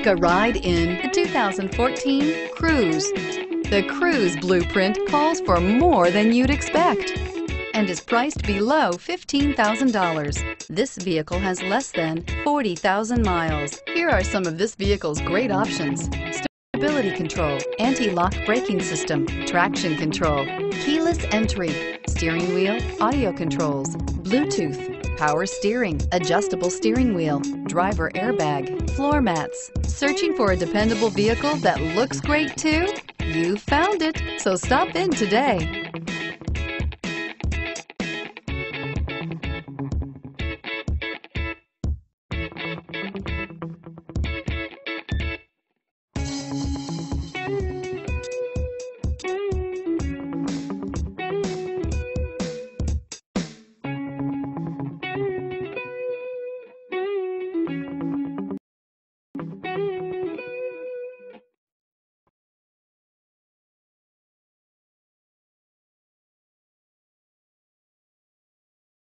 Take a ride in the 2014 Cruze. The Cruze blueprint calls for more than you'd expect and is priced below $15,000. This vehicle has less than 40,000 miles. Here are some of this vehicle's great options: stability control, anti-lock braking system, traction control, keyless entry, steering wheel audio controls, Bluetooth, power steering, adjustable steering wheel, driver airbag, floor mats. Searching for a dependable vehicle that looks great too? You found it, so stop in today.